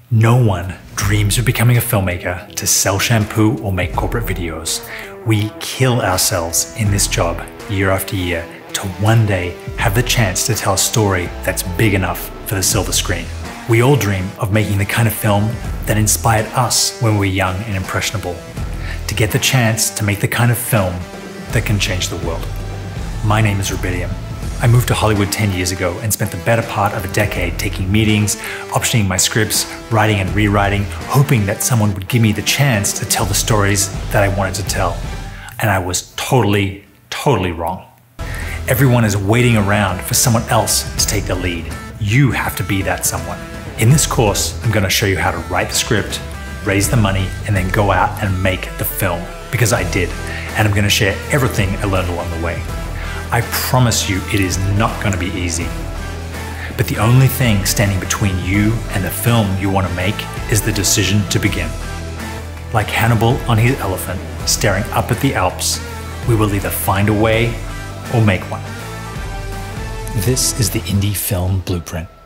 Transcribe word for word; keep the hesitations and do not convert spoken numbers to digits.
No one dreams of becoming a filmmaker to sell shampoo or make corporate videos. We kill ourselves in this job year after year to one day have the chance to tell a story that's big enough for the silver screen. We all dream of making the kind of film that inspired us when we were young and impressionable, to get the chance to make the kind of film that can change the world. My name is Rubidium. I moved to Hollywood ten years ago and spent the better part of a decade taking meetings, optioning my scripts, writing and rewriting, hoping that someone would give me the chance to tell the stories that I wanted to tell. And I was totally, totally wrong. Everyone is waiting around for someone else to take the lead. You have to be that someone. In this course, I'm going to show you how to write the script, raise the money, and then go out and make the film, because I did. And I'm going to share everything I learned along the way. I promise you it is not going to be easy. But the only thing standing between you and the film you want to make is the decision to begin. Like Hannibal on his elephant, staring up at the Alps, we will either find a way or make one. This is the Indie Film Blueprint.